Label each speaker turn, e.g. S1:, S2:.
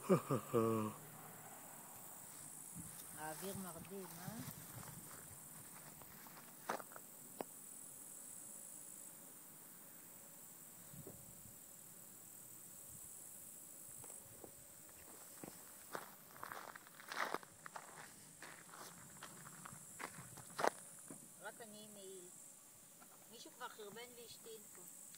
S1: האוויר מרדים, אה? רק אני מעיל. מישהו כבר חרבן והשתין פה.